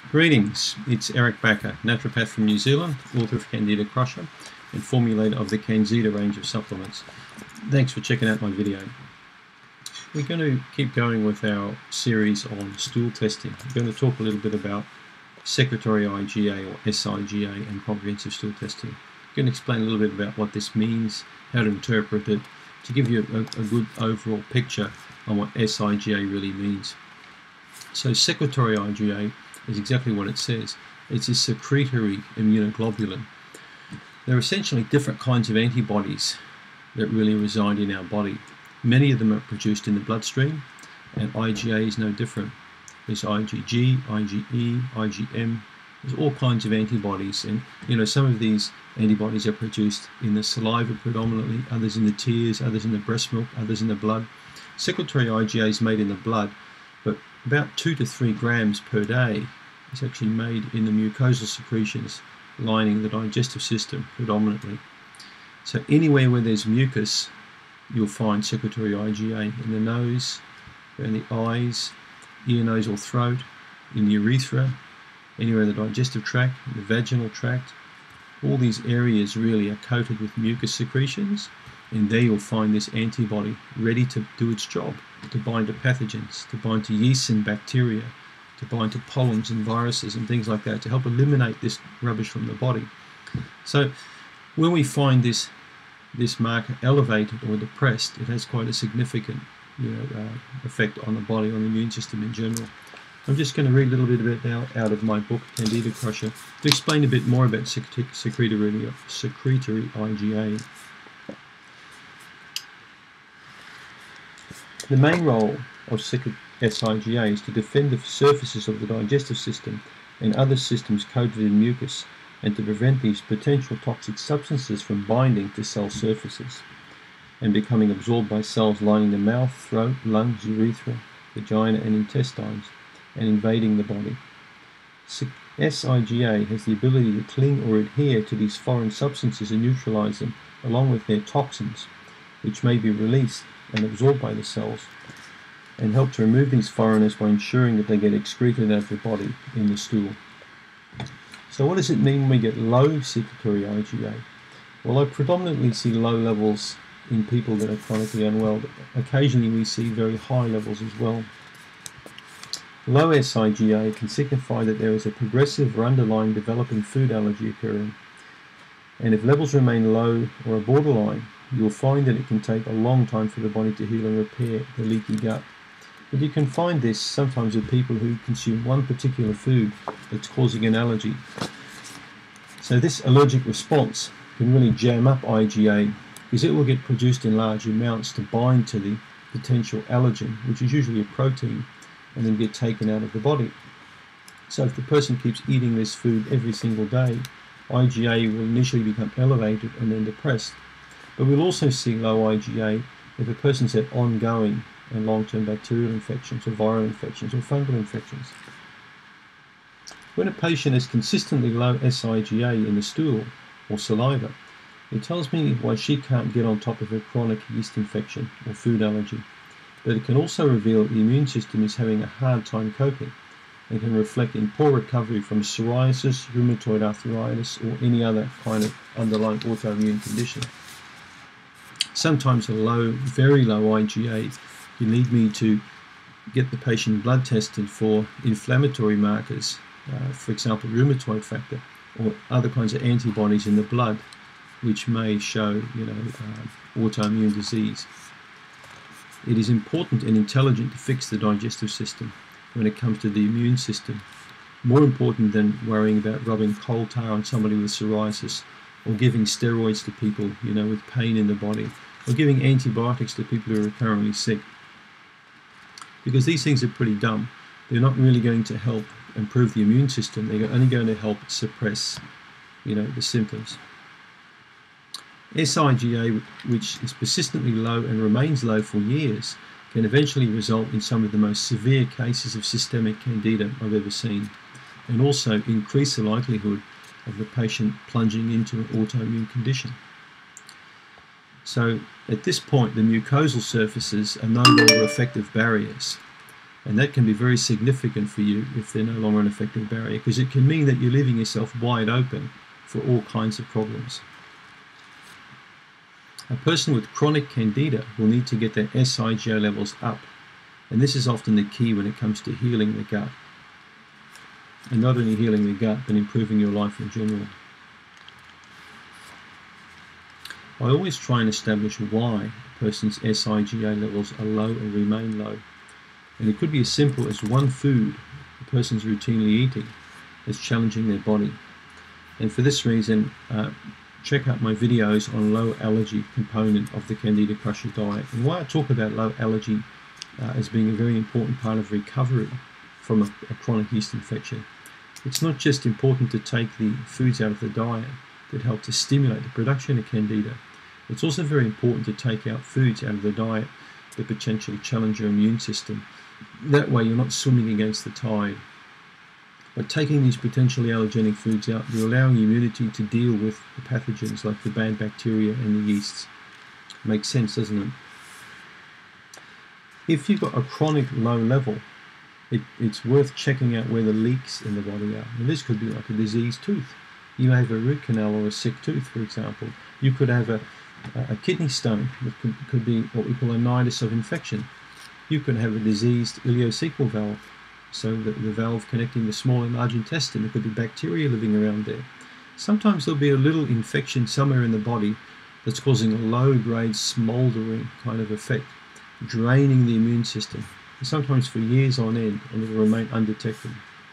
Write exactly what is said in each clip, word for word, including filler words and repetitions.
Greetings, it's Eric Backer, naturopath from New Zealand, author of Candida Crusher and formulator of the Candida range of supplements. Thanks for checking out my video. We're going to keep going with our series on stool testing. We're going to talk a little bit about secretory I G A or S I G A and comprehensive stool testing. I'm going to explain a little bit about what this means, how to interpret it, to give you a, a good overall picture on what S I G A really means. So secretory I G A is exactly what it says. It's a secretory immunoglobulin. There are essentially different kinds of antibodies that really reside in our body. Many of them are produced in the bloodstream, and I G A is no different. There's I G G, I G E, I G M. There's all kinds of antibodies, and you know some of these antibodies are produced in the saliva predominantly, others in the tears, others in the breast milk, others in the blood. Secretory I G A is made in the blood, but about two to three grams per day is actually made in the mucosal secretions lining the digestive system predominantly. So anywhere where there's mucus, you'll find secretory I G A in the nose, around the eyes, ear, nose or throat, in the urethra, anywhere in the digestive tract, the vaginal tract. All these areas really are coated with mucus secretions, and there you'll find this antibody ready to do its job, to bind to pathogens, to bind to yeasts and bacteria, to bind to pollens and viruses and things like that, to help eliminate this rubbish from the body. So when we find this this marker elevated or depressed, it has quite a significant you know, uh, effect on the body, on the immune system in general. I'm just going to read a little bit of it now out of my book, Candida Crusher, to explain a bit more about secretory, secretory I G A. The main role of S I G A is to defend the surfaces of the digestive system and other systems coated in mucus, and to prevent these potential toxic substances from binding to cell surfaces and becoming absorbed by cells lining the mouth, throat, lungs, urethra, vagina and intestines, and invading the body. S I G A has the ability to cling or adhere to these foreign substances and neutralize them, along with their toxins, which may be released and absorbed by the cells, and help to remove these foreigners by ensuring that they get excreted out of the body in the stool. So what does it mean when we get low secretory I G A? Well, I predominantly see low levels in people that are chronically unwell, but occasionally we see very high levels as well. Low S I G A can signify that there is a progressive or underlying developing food allergy occurring, and if levels remain low or are borderline, you'll find that it can take a long time for the body to heal and repair the leaky gut. But you can find this sometimes with people who consume one particular food that's causing an allergy. So this allergic response can really jam up I G A, because it will get produced in large amounts to bind to the potential allergen, which is usually a protein, and then get taken out of the body. So if the person keeps eating this food every single day, I G A will initially become elevated and then depressed. But we'll also see low I G A if a person's had ongoing and long-term bacterial infections or viral infections or fungal infections. When a patient has consistently low S I G A in the stool or saliva, it tells me why she can't get on top of her chronic yeast infection or food allergy. But it can also reveal the immune system is having a hard time coping, and can reflect in poor recovery from psoriasis, rheumatoid arthritis, or any other kind of underlying autoimmune condition. Sometimes a low, very low I G A can lead me to get the patient blood tested for inflammatory markers, uh, for example rheumatoid factor, or other kinds of antibodies in the blood which may show you know, uh, autoimmune disease. It is important and intelligent to fix the digestive system when it comes to the immune system, more important than worrying about rubbing coal tar on somebody with psoriasis, or giving steroids to people you know, with pain in the body, or giving antibiotics to people who are currently sick. Because these things are pretty dumb. They're not really going to help improve the immune system. They're only going to help suppress you know, the symptoms. S I G A, which is persistently low and remains low for years, can eventually result in some of the most severe cases of systemic candida I've ever seen, and also increase the likelihood of the patient plunging into an autoimmune condition. So at this point, the mucosal surfaces are no longer effective barriers. And that can be very significant for you if they're no longer an effective barrier, because it can mean that you're leaving yourself wide open for all kinds of problems. A person with chronic candida will need to get their S I G A levels up, and this is often the key when it comes to healing the gut. And not only healing the gut, but improving your life in general. I always try and establish why a person's S I G A levels are low and remain low. And it could be as simple as one food a person's routinely eating that's challenging their body. And for this reason, uh, check out my videos on low allergy component of the Candida Crusher diet, and why I talk about low allergy uh, as being a very important part of recovery from a, a chronic yeast infection. It's not just important to take the foods out of the diet that help to stimulate the production of Candida. It's also very important to take out foods out of the diet that potentially challenge your immune system. That way you're not swimming against the tide. By taking these potentially allergenic foods out, you're allowing immunity to deal with the pathogens like the bad bacteria and the yeasts. Makes sense, doesn't it? If you've got a chronic low level, it, it's worth checking out where the leaks in the body are. And this could be like a diseased tooth. You may have a root canal or a sick tooth, for example. You could have a, a kidney stone that could, could be what we call a nidus of infection. You could have a diseased ileocecal valve, so that the valve connecting the small and large intestine, there could be bacteria living around there. Sometimes there'll be a little infection somewhere in the body that's causing a low-grade smouldering kind of effect, draining the immune system, sometimes for years on end, and it will remain undetected.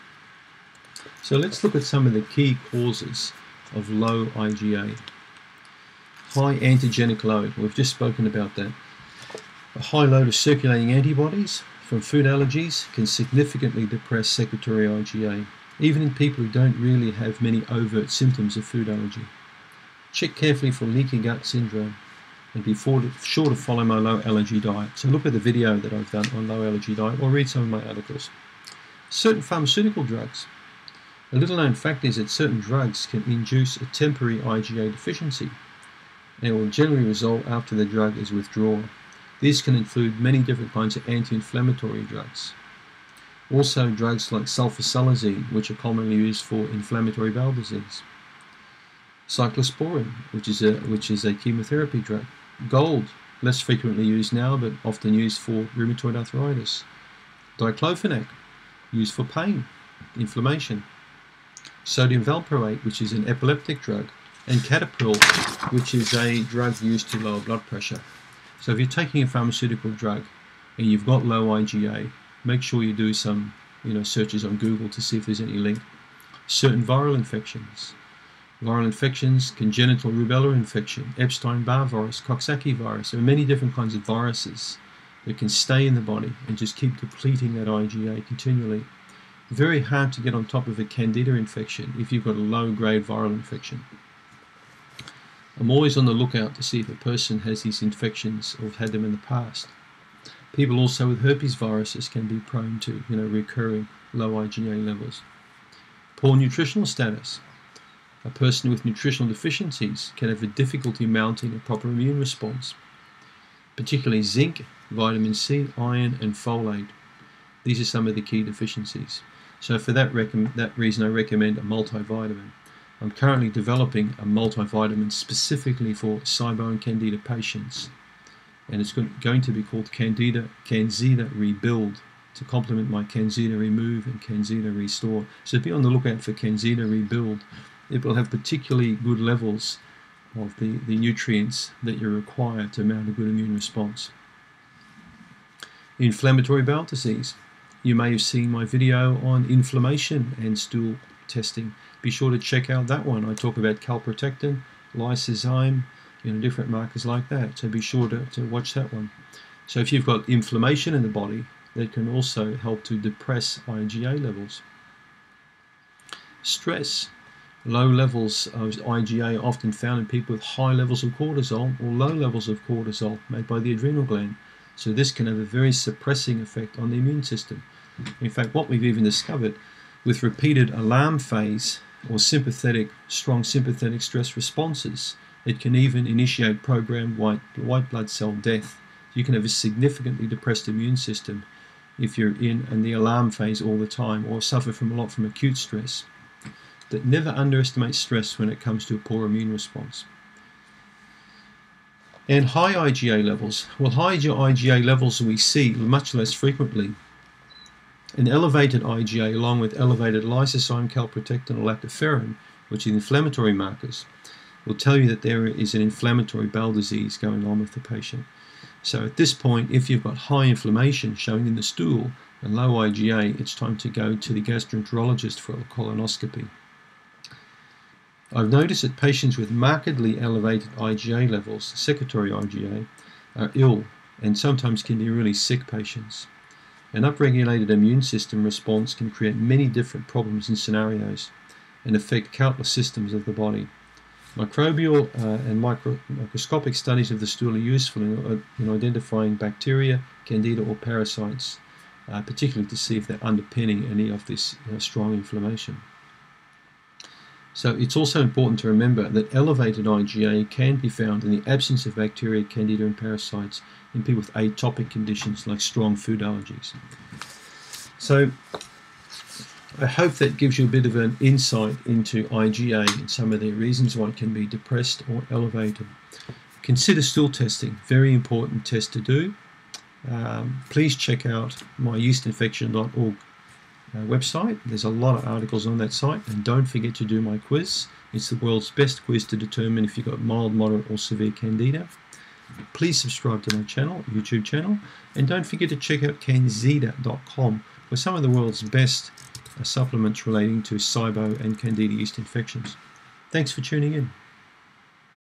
So let's look at some of the key causes of low I G A. High antigenic load, we've just spoken about that. A high load of circulating antibodies from food allergies can significantly depress secretory I G A, even in people who don't really have many overt symptoms of food allergy. Check carefully for leaky gut syndrome and be sure to follow my low allergy diet. So look at the video that I've done on low allergy diet or read some of my articles. Certain pharmaceutical drugs. A little known fact is that certain drugs can induce a temporary I G A deficiency and will generally resolve after the drug is withdrawn. These can include many different kinds of anti-inflammatory drugs. Also drugs like sulfasalazine, which are commonly used for inflammatory bowel disease. Cyclosporin, which is a, which is a chemotherapy drug. Gold, less frequently used now, but often used for rheumatoid arthritis. Diclofenac, used for pain, inflammation. Sodium valproate, which is an epileptic drug. And Caterpillar, which is a drug used to lower blood pressure. So if you're taking a pharmaceutical drug and you've got low I G A, make sure you do some you know, searches on Google to see if there's any link. Certain viral infections. Viral infections, congenital rubella infection, Epstein-Barr virus, Coxsackie virus. There are many different kinds of viruses that can stay in the body and just keep depleting that I G A continually. Very hard to get on top of a candida infection if you've got a low-grade viral infection. I'm always on the lookout to see if a person has these infections or have had them in the past. People also with herpes viruses can be prone to you know, recurring low I G A levels. Poor nutritional status. A person with nutritional deficiencies can have a difficulty mounting a proper immune response, particularly zinc, vitamin C, iron, and folate. These are some of the key deficiencies. So for that, that reason, I recommend a multivitamin. I'm currently developing a multivitamin specifically for SIBO and Candida patients, and it's going to be called Candida Canzida Rebuild to complement my Canzida Remove and Canzida Restore. So be on the lookout for Canzida Rebuild. It will have particularly good levels of the, the nutrients that you require to mount a good immune response. Inflammatory bowel disease. You may have seen my video on inflammation and stool testing. Be sure to check out that one. I talk about calprotectin, lysozyme, you know, different markers like that. So be sure to, to watch that one. So if you've got inflammation in the body, that can also help to depress I G A levels. Stress. Low levels of I G A are often found in people with high levels of cortisol or low levels of cortisol made by the adrenal gland. So this can have a very suppressing effect on the immune system. In fact, what we've even discovered with repeated alarm phase or sympathetic, strong sympathetic stress responses, it can even initiate programmed white, white blood cell death. You can have a significantly depressed immune system if you're in, in the alarm phase all the time or suffer from a lot from acute stress. That never underestimate stress when it comes to a poor immune response. And high I G A levels. Well, high I G A levels we see much less frequently. An elevated I G A along with elevated lysozyme, calprotectin or lactoferrin, which are inflammatory markers, will tell you that there is an inflammatory bowel disease going on with the patient. So at this point, if you've got high inflammation showing in the stool and low I G A, it's time to go to the gastroenterologist for a colonoscopy. I've noticed that patients with markedly elevated I G A levels, secretory I G A, are ill and sometimes can be really sick patients. An upregulated immune system response can create many different problems and scenarios and affect countless systems of the body. Microbial uh, and micro microscopic studies of the stool are useful in, uh, in identifying bacteria, candida or parasites, uh, particularly to see if they're underpinning any of this uh, strong inflammation. So it's also important to remember that elevated I G A can be found in the absence of bacteria, candida and parasites in people with atopic conditions like strong food allergies. So I hope that gives you a bit of an insight into I G A and some of the reasons why it can be depressed or elevated. Consider stool testing, very important test to do. Um, please check out my yeast infection dot org Uh, website. There's a lot of articles on that site, and don't forget to do my quiz. It's the world's best quiz to determine if you've got mild, moderate or severe candida. Please subscribe to my channel, YouTube channel, and don't forget to check out candida dot com for some of the world's best uh, supplements relating to SIBO and candida yeast infections. Thanks for tuning in.